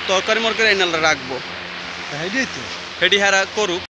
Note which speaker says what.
Speaker 1: তরকারি মরকারি এনালা রাখবো
Speaker 2: হেডি তো
Speaker 1: হেডি হারা করুক